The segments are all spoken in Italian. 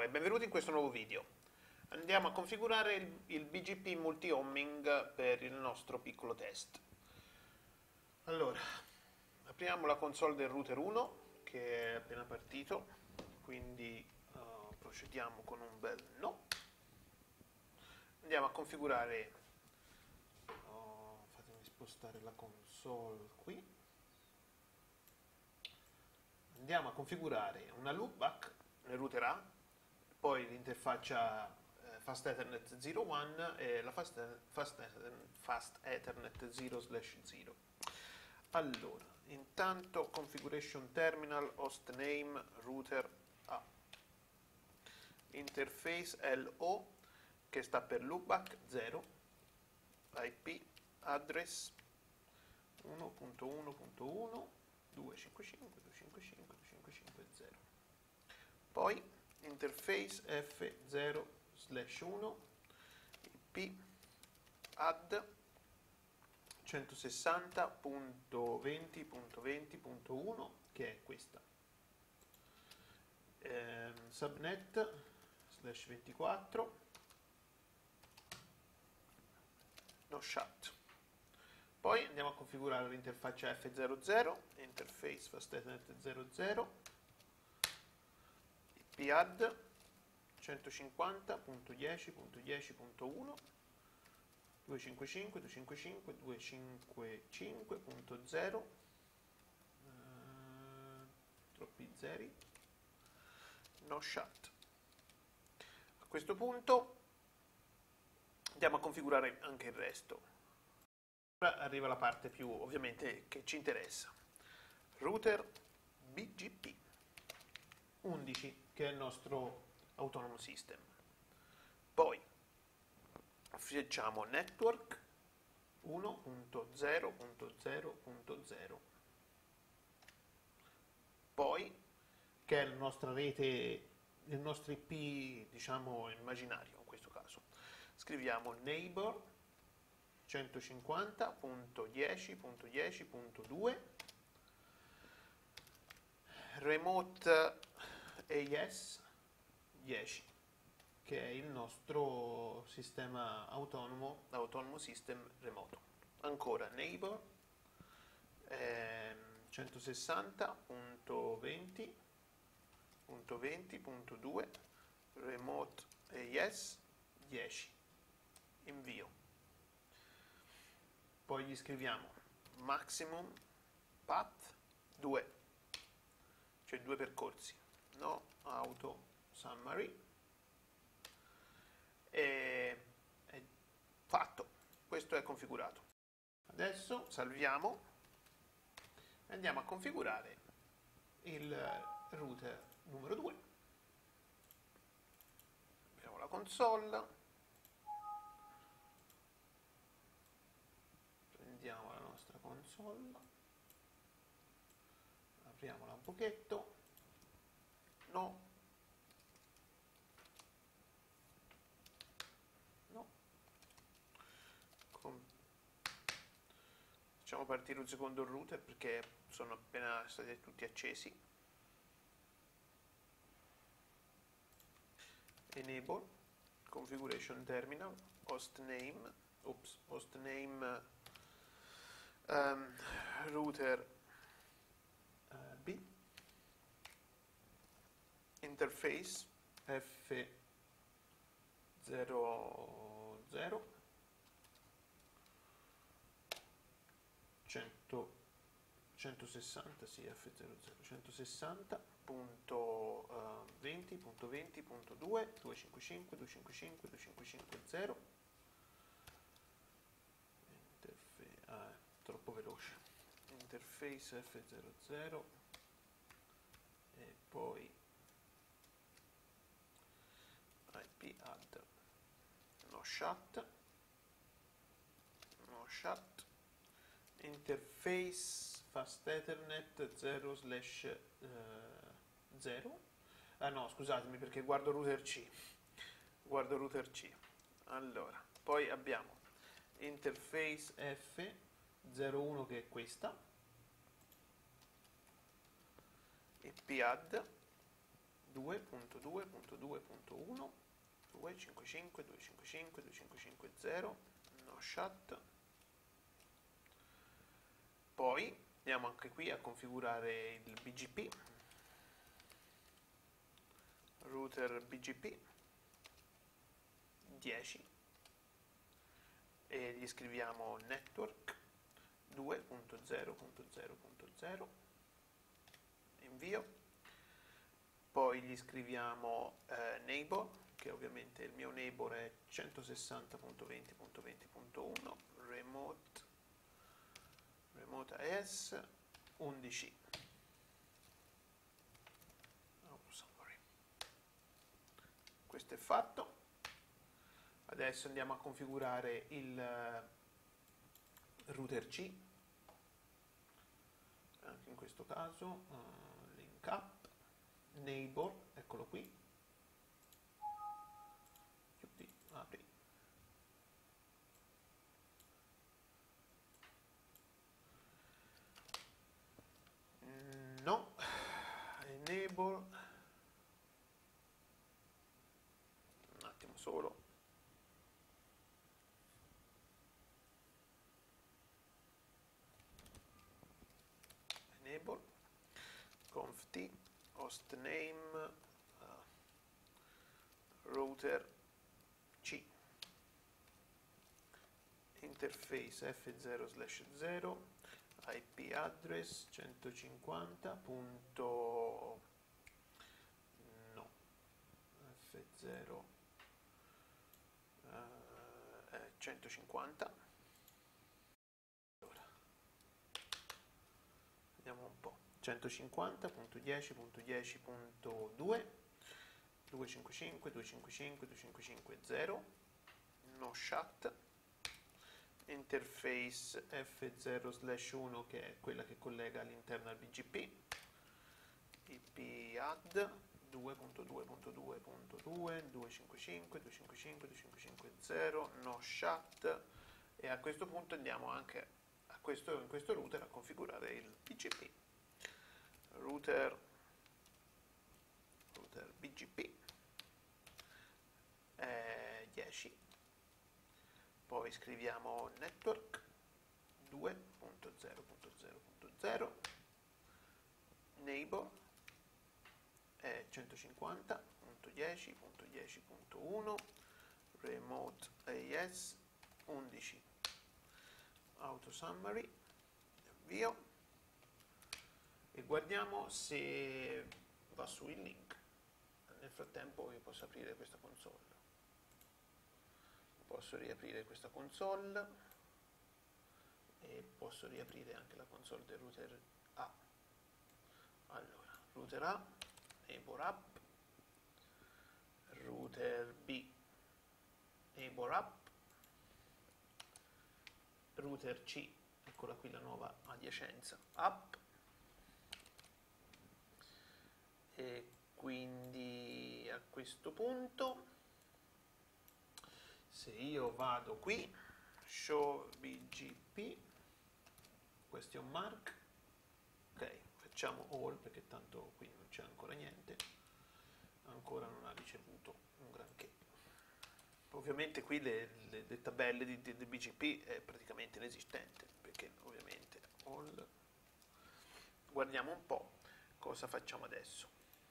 e benvenuti in questo nuovo video. Andiamo a configurare il BGP multi-homing per il nostro piccolo test. Allora, apriamo la console del router 1 che è appena partito, quindi procediamo con un bel no. Andiamo a configurare, fatemi spostare la console qui. Andiamo a configurare una loopback nel router A, poi l'interfaccia Fast Ethernet 01 e la Fast Ethernet 0/0. Allora, intanto configuration terminal hostname router A, interface LO che sta per loopback 0, IP address 1.1.1.255.255.255.0. Poi interface F0/1 IP add 160.20.20.1 che è questa, subnet /24 no shut. Poi andiamo a configurare l'interfaccia F00, interface Fast Ethernet 00, IP add 150.10.10.1, 255.255.255.0, troppi zeri, no shut. A questo punto andiamo a configurare anche il resto. Ora arriva la parte più ovviamente che ci interessa. Router BGP 11 che è il nostro autonomous system. Poi facciamo network 1.0.0.0, poi che è la nostra rete, il nostro IP diciamo immaginario in questo caso. Scriviamo neighbor 150.10.10.2 remote AS 10 che è il nostro sistema autonomo system remoto. Ancora neighbor 160.20.20.2 remote AS 10 invio. Poi gli scriviamo maximum path 2, cioè 2 percorsi, no auto summary, e è fatto, questo è configurato. Adesso salviamo e andiamo a configurare il router numero 2. Apriamo la console, prendiamo la nostra console, apriamola un pochetto, no, facciamo partire un secondo il router perché sono appena stati tutti accesi. Enable configuration terminal hostname router B, interface F00 160, sì, F00 160.20.20.2 255.255.255.0 troppo veloce, interface F00 e poi IP add no shut, interface Fast Ethernet 0/0. Ah no, scusatemi perché guardo router C. Allora, poi abbiamo interface F01 che è questa, IP add 2.2.2.1, 255, 255, 255.0, no shut. Poi andiamo anche qui a configurare il BGP, router BGP 10, e gli scriviamo network 2.0.0.0, invio. Poi gli scriviamo neighbor, che ovviamente il mio neighbor è 160.20.20.1, remote AS 11. Questo è fatto. Adesso andiamo a configurare il router C, anche in questo caso link up, neighbor, eccolo qui, chiudi, apri, no, enable, un attimo solo, enable, conft hostname router C, interface F0/0, IP address 150. No, F0 150. Allora, vediamo un po'. 150.10.10.2, 255, 255, 255.0, no shut, interface F0/1 che è quella che collega all'interno al BGP, IP add 2.2.2.2, 255, 255, 255.0, no shut, e a questo punto andiamo anche in questo router a configurare il BGP. Router BGP 10, poi scriviamo network 2.0.0.0, neighbor 150.10.10.1, remote AS 11, auto summary, avvio, e guardiamo se va su il link. Nel frattempo io posso aprire questa console, posso riaprire questa console e posso riaprire anche la console del router A. Allora, router A, neighbor app, router B, neighbor app, router C, eccola qui la nuova adiacenza app, e quindi a questo punto se io vado qui, show BGP, question mark, ok, facciamo all perché tanto qui non c'è ancora niente, ancora non ha ricevuto un granché. Ovviamente qui le tabelle del BGP è praticamente inesistente, perché ovviamente all. Guardiamo un po' cosa facciamo adesso.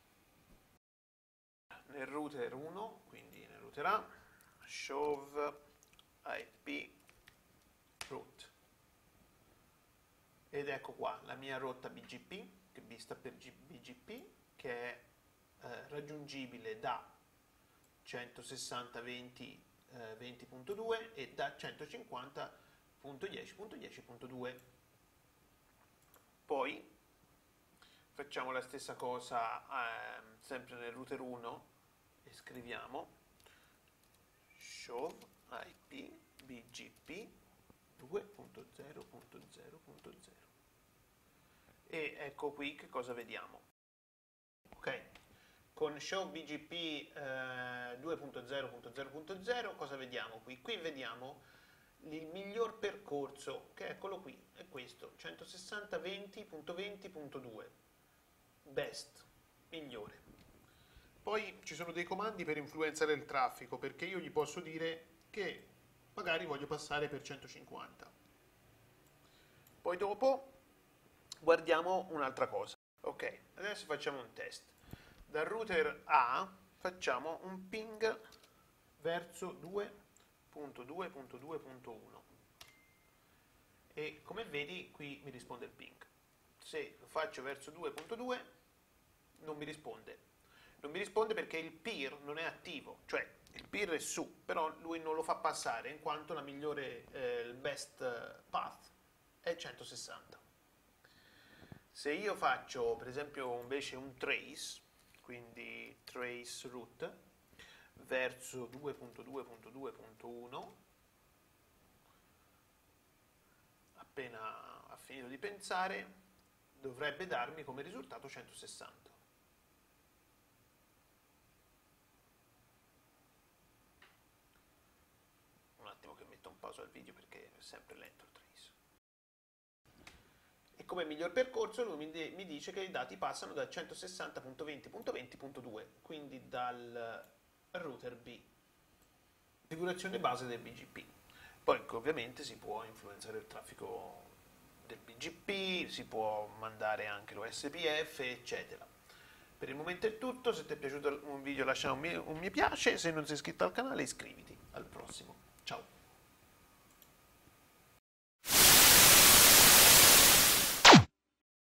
Nel router 1, quindi nel router A, show IP route, ed ecco qua la mia rotta BGP, che sta per BGP, che è raggiungibile da 160.20.20.2 e da 150.10.10.2. Poi facciamo la stessa cosa sempre nel router 1 e scriviamo show IP BGP 2.0.0.0, e ecco qui che cosa vediamo. Ok, con show BGP 2.0.0.0 cosa vediamo qui? Qui vediamo il miglior percorso, che eccolo qui, è questo, 160.20.20.2, best, migliore. Poi ci sono dei comandi per influenzare il traffico, perché io gli posso dire che magari voglio passare per 150. Poi dopo guardiamo un'altra cosa. Ok, adesso facciamo un test. Dal router A facciamo un ping verso 2.2.2.1 e come vedi qui mi risponde il ping. Se lo faccio verso 2.2 non mi risponde. Non mi risponde perché il peer non è attivo, cioè il peer è su, però lui non lo fa passare in quanto la migliore, il best path è 160. Se io faccio per esempio invece un trace, quindi trace route verso 2.2.2.1, appena ha finito di pensare dovrebbe darmi come risultato 160. Un attimo che metto un pausa al video perché è sempre lento il trace. E come miglior percorso lui mi dice che i dati passano da 160.20.20.2, quindi dal router B. Configurazione base del BGP. Poi ovviamente si può influenzare il traffico del BGP, si può mandare anche l'OSPF, eccetera. Per il momento è tutto, se ti è piaciuto un video lascia un mi piace, se non sei iscritto al canale iscriviti. Al prossimo, ciao!